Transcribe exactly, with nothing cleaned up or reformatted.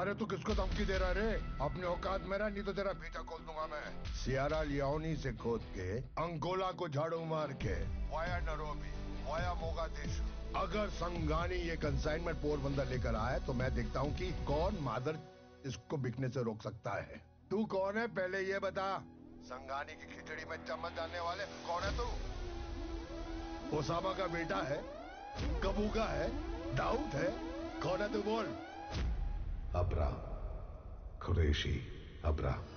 अरे तू किसको धमकी दे रहा है रे? अपने औकात में रह, नहीं तो तेरा बेटा खोल दूंगा मैं। सियारा लियोनी से खोद के अंगोला को झाड़ू मार के वाया नैरोबी वाया मोगादिशु अगर संगानी ये कंसाइनमेंट पोरबंदर लेकर आए तो मैं देखता हूँ कि कौन मादर इसको बिकने से रोक सकता है। तू कौन है पहले ये बता। संगानी की खिचड़ी में चम्मच डालने वाले कौन है तू? ओसामा का बेटा है, कबूगा है, दाऊद है, कौन है तू बोल? Abraham, Qureshi Abraham.